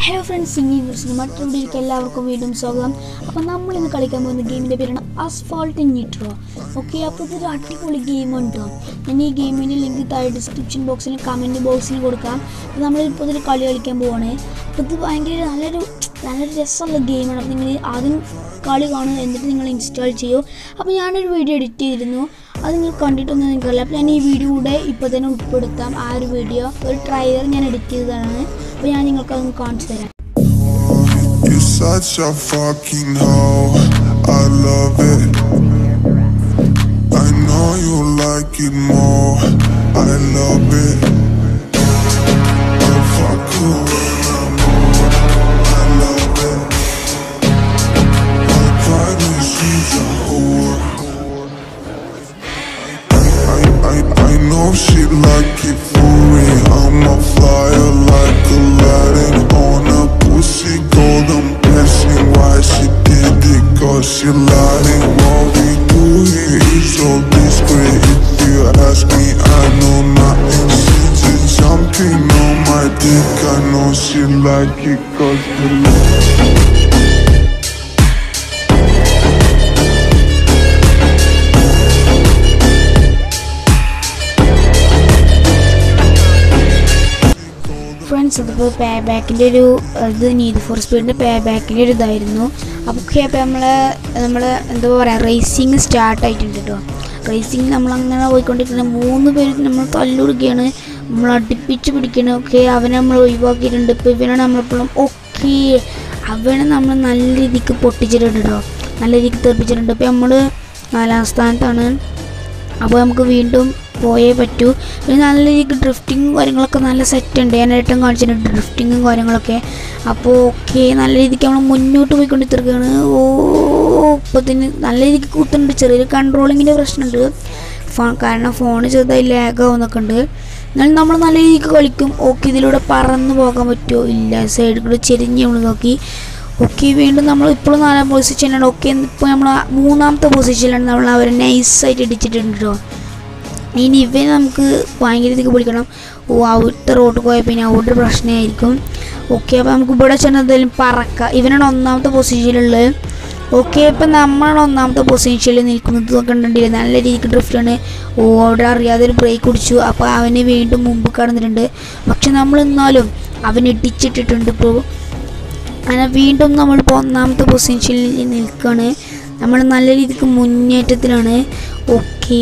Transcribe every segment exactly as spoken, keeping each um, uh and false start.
Hello friends, singing മറ്റൊരു എല്ലാവർക്കും വീണ്ടും സ്വാഗതം. അപ്പോൾ നമ്മൾ ഇന്ന് കളിക്കാൻ പോകുന്ന ഗെയിമിൻ്റെ പേരാണ് അസ്ഫാൾട്ട് നിട്രോ. ഓക്കെ, അപ്പോൾ ഇതൊരു അടിപൊളി ഗെയിമാണ് കേട്ടോ. ഞാൻ ഈ ഗെയിമിൻ്റെ ലിങ്ക് താഴെ ഡിസ്ക്രിപ്ഷൻ ബോക്സിലും കമൻറ്റ് ബോക്സിലും കൊടുക്കാം. അപ്പോൾ നമ്മളിപ്പോൾ ഇതൊരു കളി കളിക്കാൻ പോവാണ്. അപ്പോൾ ഇത് ഭയങ്കര നല്ലൊരു നല്ലൊരു രസമുള്ള ഗെയിമാണ്. അപ്പോൾ നിങ്ങൾ ആദ്യം കളി കാണുക, എന്നിട്ട് നിങ്ങൾ ഇൻസ്റ്റാൾ ചെയ്യൂ. അപ്പോൾ ഞാനൊരു വീഡിയോ എഡിറ്റ് ചെയ്തിരുന്നു, അത് നിങ്ങൾ കണ്ടിട്ടൊന്നും നിങ്ങൾക്കറിയില്ല. അപ്പോൾ ഞാൻ ഈ വീഡിയോ കൂടെ ഇപ്പോൾ തന്നെ ഉൾപ്പെടുത്താം. ആ ഒരു വീഡിയോ ഒരു ട്രailer ഞാൻ എഡിറ്റ് ചെയ്തതാണ്. അപ്പോൾ ഞാൻ നിങ്ങൾക്ക് അതൊന്ന് കാണിച്ചു തരാം. You're such a fucking hoe, I love it. I know you like it more, I love it. I fuck you when I'm bored, I love it. My private she's a whore. I, I, I know she like it for me. I'm a flyer like Aladdin on a pussy golden blessing. Why she did it? Cause she lying. What we do here is so discreet. If you ask me, I know nothing. She just jumping on my dick. I know she like it cause the friends, അതിപ്പോൾ പേ ബാക്കിൻ്റെ ഒരു ഇത് need for സ്പീഡിൻ്റെ പേ ബാക്കിൻ്റെ ഒരു ഇതായിരുന്നു. അപ്പോൾ അപ്പോൾ നമ്മൾ നമ്മൾ എന്താ പറയുക, റേസിങ് സ്റ്റാർട്ടായിട്ടുണ്ട് കേട്ടോ. റേസിങ് നമ്മളങ്ങനെ പോയിക്കൊണ്ടിരിക്കുന്നത്, മൂന്ന് പേര് നമ്മൾ തല്ലുകൊടുക്കുകയാണ്, നമ്മൾ അടുപ്പിച്ച് പിടിക്കണം. ഓക്കെ, അവനെ നമ്മൾ ഒഴിവാക്കിയിട്ടുണ്ട്. ഇപ്പോൾ ഇവനാണ് നമ്മളെപ്പോഴും ഓക്കെ അവനെ നമ്മൾ നല്ല രീതിക്ക് പൊട്ടിച്ചിട്ടുണ്ട് കേട്ടോ, നല്ല രീതിക്ക് തെറിപ്പിച്ചിട്ടുണ്ട്. ഇപ്പോൾ നമ്മൾ നാലാം സ്ഥാനത്താണ്. അപ്പോൾ നമുക്ക് വീണ്ടും പോയേ പറ്റൂ. പിന്നെ നല്ല രീതിക്ക് ഡ്രിഫ്റ്റിങ്ങും കാര്യങ്ങളൊക്കെ നല്ല സെറ്റ് ഉണ്ട്. ഞാൻ ഏറ്റവും കാണിച്ചിട്ടുണ്ട് ഡ്രിഫ്റ്റിങ്ങും കാര്യങ്ങളൊക്കെ. അപ്പോൾ ഓക്കെ, നല്ല രീതിക്ക് നമ്മൾ മുന്നോട്ട് പോയിക്കൊണ്ട് തീർക്കുകയാണ്. ഓ ഇപ്പോൾ തന്നെ നല്ല രീതിക്ക് കൂത്തുന്നുണ്ട്. ചെറിയൊരു കൺട്രോളിങ്ങിൻ്റെ പ്രശ്നമുണ്ട്, ഫോൺ കാരണം ഫോൺ ചെറുതായി ലാഗാവുന്നൊക്കെ ഉണ്ട്. എന്നാലും നമ്മൾ നല്ല രീതിക്ക് കളിക്കും. ഓക്കെ, ഇതിലൂടെ പറന്ന് പോകാൻ പറ്റുമോ? ഇല്ല, സൈഡിൽ കൂടെ ചെരിഞ്ഞ് നമ്മൾ നോക്കി. ഓക്കെ, വീണ്ടും നമ്മൾ ഇപ്പോഴും നാലാം പൊസിഷനിലാണ്. ഓക്കെ, ഇപ്പോൾ നമ്മൾ മൂന്നാമത്തെ പൊസിഷനിലാണ്. നമ്മൾ അവരെ നൈസായിട്ട് ഇടിച്ചിട്ടുണ്ട് കേട്ടോ. ഇനി ഇവനെ നമുക്ക് ഭയങ്കര രീതിക്ക് പിടിക്കണം. ഓ, അവിടുത്തെ റോഡ് പോയാൽ പിന്നെ അവിടെ ഒരു പ്രശ്നമായിരിക്കും. ഓക്കെ, അപ്പോൾ നമുക്ക് ഇവിടെ ചെന്ന് എന്തായാലും പറക്കാം. ഇവനാണ് ഒന്നാമത്തെ പൊസിഷനിലുള്ളത്. ഓക്കെ, ഇപ്പം നമ്മളാണ് ഒന്നാമത്തെ പൊസിഷനിൽ നിൽക്കുന്നത്. കണ്ടിട്ടില്ല, നല്ല രീതിക്ക് ഡ്രിഫ്റ്റാണ്. ഓ, അവിടെ അറിയാതെ ഒരു ബ്രേക്ക് കുടിച്ചു. അപ്പോൾ അവന് വീണ്ടും മുമ്പ് കടന്നിട്ടുണ്ട്. പക്ഷെ നമ്മൾ എന്നാലും അവൻ ഇടിച്ചിട്ടിട്ടുണ്ട്. ഇപ്പോൾ അങ്ങനെ വീണ്ടും നമ്മളിപ്പോൾ ഒന്നാമത്തെ പൊസിഷനിൽ നിൽക്കുകയാണ്. നമ്മൾ നല്ല രീതിക്ക് മുന്നേറ്റത്തിലാണ്. ഓക്കേ,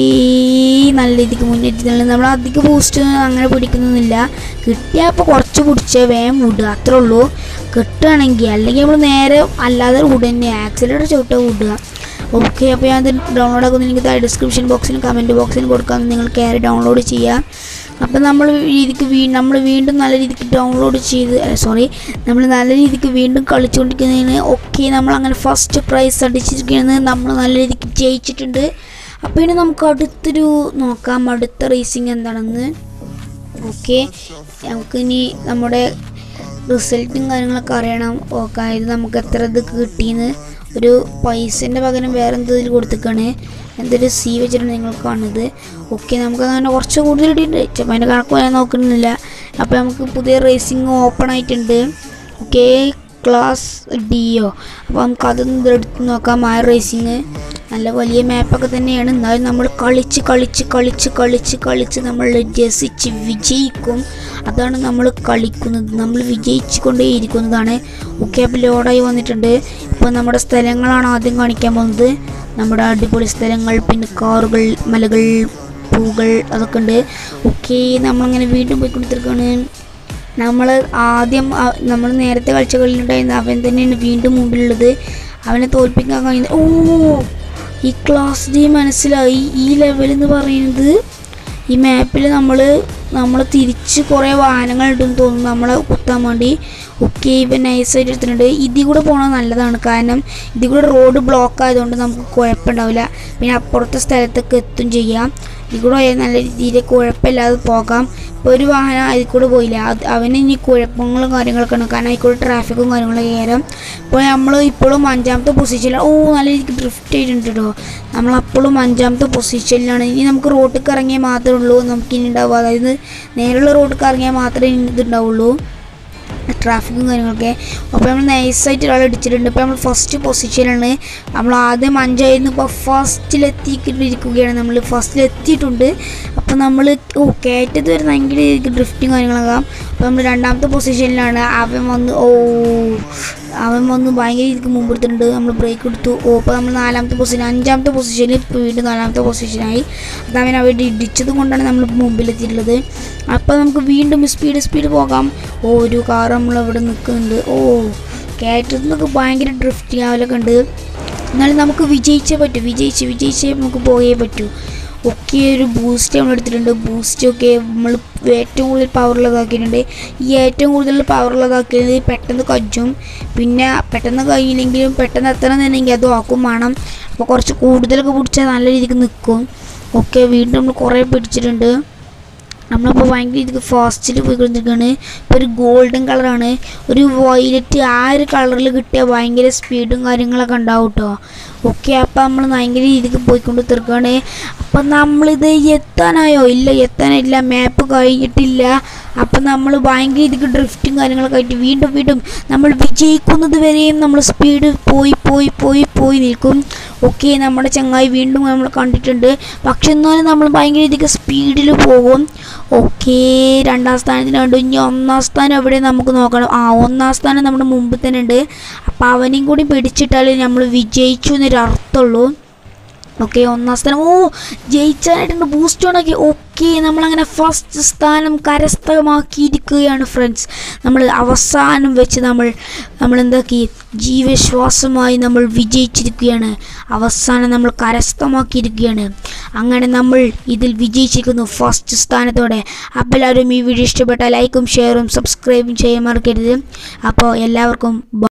നല്ല രീതിക്ക് മുന്നേറ്റത്തിലാണ്. നമ്മൾ അധികം ബൂസ്റ്റ് അങ്ങനെ പിടിക്കുന്നൊന്നുമില്ല. കിട്ടിയാൽ ഇപ്പോൾ കുറച്ച് പിടിച്ചാൽ വേഗം വിടുക, അത്രേ ഉള്ളൂ. കിട്ടുകയാണെങ്കിൽ, അല്ലെങ്കിൽ നമ്മൾ നേരെ അല്ലാതെ വിടുക തന്നെ, ആക്സിലേറ്റർ ചവിട്ടുക വിടുക. ഓക്കെ, അപ്പോൾ ഞാൻ ഇത് ഡൗൺലോഡ് ആക്കുന്ന എനിക്ക് താഴെ ഡിസ്ക്രിപ്ഷൻ ബോക്സിലും കമൻറ്റ് ബോക്സിലും കൊടുക്കാം, നിങ്ങൾ കയറി ഡൗൺലോഡ് ചെയ്യുക. അപ്പോൾ നമ്മൾ രീതിക്ക് വീ നമ്മൾ വീണ്ടും നല്ല രീതിക്ക് ഡൗൺലോഡ് ചെയ്ത് സോറി നമ്മൾ നല്ല രീതിക്ക് വീണ്ടും കളിച്ചുകൊണ്ടിരിക്കുന്നതിന്. ഓക്കെ, നമ്മളങ്ങനെ ഫസ്റ്റ് പ്രൈസ് അടിച്ചിരിക്കുന്നത് നമ്മൾ നല്ല രീതിക്ക് ജയിച്ചിട്ടുണ്ട്. അപ്പോൾ ഇനി നമുക്ക് അടുത്തൊരു നോക്കാം, അടുത്ത റേസിങ് എന്താണെന്ന്. ഓക്കെ, നമുക്കിനി നമ്മുടെ റിസൾട്ടും കാര്യങ്ങളൊക്കെ അറിയണം. ഓക്കെ, ഇത് നമുക്ക് എത്ര ഇത് കിട്ടിയെന്ന് ഒരു പൈസേൻ്റെ പകരം വേറെ എന്തെങ്കിലും കൊടുത്തേക്കാണ്. എന്തൊരു സി വെച്ചിട്ടുണ്ട് നിങ്ങൾ കാണുന്നത്. ഓക്കെ, നമുക്ക് അങ്ങനെ കുറച്ച് കൂടുതൽ ഇട്ടിട്ടുണ്ട്. ചിലപ്പോൾ അതിൻ്റെ കണക്ക് ഞാൻ നോക്കുന്നില്ല. അപ്പോൾ നമുക്ക് പുതിയ റേസിങ് ഓപ്പൺ ആയിട്ടുണ്ട്. ഓക്കെ, ക്ലാസ് ഡിയോ. അപ്പോൾ നമുക്ക് അതൊന്നും എടുത്ത് നോക്കാം. ആ റേസിങ് നല്ല വലിയ മാപ്പൊക്കെ തന്നെയാണ്. എന്നാലും നമ്മൾ കളിച്ച് കളിച്ച് കളിച്ച് കളിച്ച് കളിച്ച് നമ്മൾ രസിച്ച് വിജയിക്കും. അതാണ് നമ്മൾ കളിക്കുന്നത്, നമ്മൾ വിജയിച്ചു കൊണ്ടേയിരിക്കുന്നതാണ്. ഓക്കെ, അപ്പോൾ ലോഡായി വന്നിട്ടുണ്ട്. ഇപ്പോൾ നമ്മുടെ സ്ഥലങ്ങളാണ് ആദ്യം കാണിക്കാൻ പോകുന്നത്. നമ്മുടെ അടിപൊളി സ്ഥലങ്ങൾ, പിന്നെ കാറുകൾ, മലകൾ, പൂകൾ, അതൊക്കെ ഉണ്ട്. ഓക്കെ, നമ്മളങ്ങനെ വീണ്ടും പോയിക്കൊണ്ടിരിക്കുകയാണ്. നമ്മൾ ആദ്യം നമ്മൾ നേരത്തെ കളിച്ച കളിയിലുണ്ടായിരുന്ന അവൻ തന്നെയാണ് വീണ്ടും മുമ്പിലുള്ളത്. അവനെ തോൽപ്പിക്കാൻ കഴിയുന്നത്. ഓ, ഈ ക്ലാസ് ഡി മനസ്സിലായി. ഈ ലെവലെന്ന് പറയുന്നത് ഈ മാപ്പിൽ നമ്മൾ നമ്മൾ തിരിച്ച് കുറേ വാഹനങ്ങളുണ്ടെന്ന് തോന്നുന്നു നമ്മളെ കുത്താൻ വേണ്ടി. ഓക്കെ, ഇവൻ നൈസായിട്ട് എടുത്തിട്ടുണ്ട്. ഇതിൽ കൂടെ പോകണത് നല്ലതാണ്, കാരണം ഇതിൽ കൂടെ റോഡ് ബ്ലോക്ക് ആയതുകൊണ്ട് നമുക്ക് കുഴപ്പമുണ്ടാവില്ല. പിന്നെ അപ്പുറത്തെ സ്ഥലത്തൊക്കെ എത്തും ചെയ്യാം. ഇതിൽ കൂടെ പോയാൽ നല്ല രീതിയിൽ കുഴപ്പമില്ലാതെ പോകാം. ഇപ്പോൾ ഒരു വാഹനം അതിൽ കൂടെ പോയില്ല, അത് അവന് ഇനി കുഴപ്പങ്ങളും കാര്യങ്ങളൊക്കെ ഉണ്ട്, കാരണം അതിൽ കൂടെ ട്രാഫിക്കും കാര്യങ്ങളൊക്കെ കയറാം. ഇപ്പോൾ നമ്മൾ ഇപ്പോഴും അഞ്ചാമത്തെ പൊസിഷനിലാണ്. ഓ, നല്ല രീതിക്ക് ഡ്രിഫ്റ്റ് ചെയ്തിട്ടുണ്ട് കേട്ടോ. നമ്മളപ്പോഴും അഞ്ചാമത്തെ പൊസിഷനിലാണ്. ഇനി നമുക്ക് റോഡിൽ ഇറങ്ങിയാൽ മാത്രമേ ഉള്ളൂ നമുക്കിനി ഉണ്ടാവുക, അതായത് നേരെയുള്ള റോഡിൽ ഇറങ്ങിയാൽ മാത്രമേ ഇതുണ്ടാവുള്ളൂ. ട്രാഫിക്കും കാര്യങ്ങളൊക്കെ. അപ്പോൾ നമ്മൾ നൈസായിട്ട് ഒരാൾ ഇടിച്ചിട്ടുണ്ട്. ഇപ്പോൾ നമ്മൾ ഫസ്റ്റ് പൊസിഷനാണ്. നമ്മൾ ആദ്യം അഞ്ചായിരുന്നു, ഇപ്പോൾ ഫസ്റ്റിലെത്തിയിരിക്കുകയാണ്. നമ്മൾ ഫസ്റ്റിലെത്തിയിട്ടുണ്ട്. അപ്പോൾ നമ്മൾ ഓ കയറ്റത്ത് വരെ ഭയങ്കര ഡ്രിഫ്റ്റും കാര്യങ്ങളൊക്കെ. അപ്പോൾ നമ്മൾ രണ്ടാമത്തെ പൊസിഷനിലാണ്. അവൻ വന്ന് ഓ അവൻ വന്ന് ഭയങ്കര രീതിക്ക് മുമ്പെടുത്തിട്ടുണ്ട്. നമ്മൾ ബ്രേക്ക് എടുത്തു. ഓ ഇപ്പോൾ നമ്മൾ നാലാമത്തെ പൊസിഷൻ അഞ്ചാമത്തെ പൊസിഷനിൽ ഇപ്പോൾ വീണ്ടും നാലാമത്തെ പൊസിഷനായി. അത് അവൻ അവിടെ ഇടിച്ചത് കൊണ്ടാണ് നമ്മൾ മുമ്പിലെത്തിയിട്ടുള്ളത്. അപ്പോൾ നമുക്ക് വീണ്ടും സ്പീഡ് സ്പീഡ് പോകാം. ഓ ഒരു കാർ നമ്മളവിടെ നിൽക്കുന്നുണ്ട്. ഓ കയറ്റത്തിൽ നിന്നൊക്കെ ഭയങ്കര ഡ്രിഫ്റ്റിംഗ് ആവലൊക്കെ ഉണ്ട്. എന്നാലും നമുക്ക് വിജയിച്ചേ പറ്റൂ. വിജയിച്ച് വിജയിച്ചേ നമുക്ക് പോയേ പറ്റൂ. ഒക്കെ ഒരു ബൂസ്റ്റ് നമ്മൾ എടുത്തിട്ടുണ്ട്. ബൂസ്റ്റ് ഒക്കെ നമ്മൾ ഏറ്റവും കൂടുതൽ പവറുള്ളതാക്കിയിട്ടുണ്ട്. ഈ ഏറ്റവും കൂടുതൽ പവറുള്ളതാക്കിയത് പെട്ടെന്ന് കജ്ജും. പിന്നെ പെട്ടെന്ന് കഴിയില്ലെങ്കിലും പെട്ടെന്ന് എത്തണം എന്നുണ്ടെങ്കിൽ അതും ആക്കും വേണം. അപ്പോൾ കുറച്ച് കൂടുതലൊക്കെ പിടിച്ചാൽ നല്ല രീതിക്ക് നിൽക്കും. ഓക്കെ വീണ്ടും നമ്മൾ കുറേ പിടിച്ചിട്ടുണ്ട്. നമ്മളിപ്പോൾ ഭയങ്കര രീതിക്ക് ഫാസ്റ്റിൽ പോയിക്കൊണ്ടിരിക്കുകയാണ്. ഇപ്പോൾ ഒരു ഗോൾഡൻ കളറാണ്. ഒരു വയലറ്റ് ആ ഒരു കളറിൽ കിട്ടിയ ഭയങ്കര സ്പീഡും കാര്യങ്ങളൊക്കെ ഉണ്ടാവും കേട്ടോ. ഓക്കെ അപ്പോൾ നമ്മൾ ഭയങ്കര രീതിക്ക് പോയിക്കൊണ്ട് തീർക്കുകയാണ്. അപ്പം നമ്മളിത് എത്താനായോ? ഇല്ല എത്താനായില്ല. മാപ്പ് കഴിഞ്ഞിട്ടില്ല. അപ്പം നമ്മൾ ഭയങ്കര രീതിക്ക് ഡ്രിഫ്റ്റും കാര്യങ്ങളൊക്കെ ആയിട്ട് വീണ്ടും വീണ്ടും നമ്മൾ വിജയിക്കുന്നത് വരെയും നമ്മൾ സ്പീഡ് പോയി പോയി പോയി പോയി നിൽക്കും. ഓക്കെ നമ്മുടെ ചങ്ങായി വീണ്ടും നമ്മൾ കണ്ടിട്ടുണ്ട്. പക്ഷെ എന്നാലും നമ്മൾ ഭയങ്കര രീതിക്ക് സ്പീഡിൽ പോകും. ഓക്കെ രണ്ടാം സ്ഥാനത്തിന് കണ്ടു. ഇനി ഒന്നാം സ്ഥാനം എവിടെ നമുക്ക് നോക്കണം. ആ ഒന്നാം സ്ഥാനം നമ്മുടെ മുമ്പിൽ തന്നെ ഉണ്ട്. അപ്പോൾ അവനെയും കൂടി പിടിച്ചിട്ടാലേ നമ്മൾ വിജയിച്ചു എന്നൊരു അർത്ഥമുള്ളൂ. ഓക്കെ ഒന്നാം സ്ഥാനം ഓ ജയിച്ചാനായിട്ടുണ്ട്. ബൂസ്റ്റ് ഓണാക്കി. ഓക്കെ നമ്മളങ്ങനെ ഫസ്റ്റ് സ്ഥാനം കരസ്ഥമാക്കിയിരിക്കുകയാണ് ഫ്രണ്ട്സ്. നമ്മൾ അവസാനം വെച്ച് നമ്മൾ നമ്മൾ എന്താക്കി ജീവശ്വാസമായി നമ്മൾ വിജയിച്ചിരിക്കുകയാണ്. അവസാനം നമ്മൾ കരസ്ഥമാക്കിയിരിക്കുകയാണ്. അങ്ങനെ നമ്മൾ ഇതിൽ വിജയിച്ചിരിക്കുന്നു ഫസ്റ്റ് സ്ഥാനത്തോടെ. അപ്പോൾ എല്ലാവരും ഈ വീഡിയോ ഇഷ്ടപ്പെട്ടാൽ ലൈക്കും ഷെയറും സബ്സ്ക്രൈബും ചെയ്യാൻ മറക്കരുത്. അപ്പോൾ എല്ലാവർക്കും